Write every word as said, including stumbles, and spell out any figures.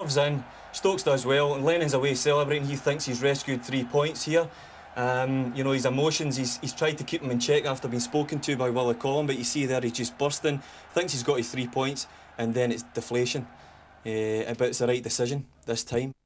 Loves in, Stokes does well, and Lennon's away celebrating. He thinks he's rescued three points here. Um, you know, his emotions, he's, he's tried to keep them in check after being spoken to by Willie Collum, but you see there he's just bursting, thinks he's got his three points, and then it's deflation. Uh, but it's the right decision this time.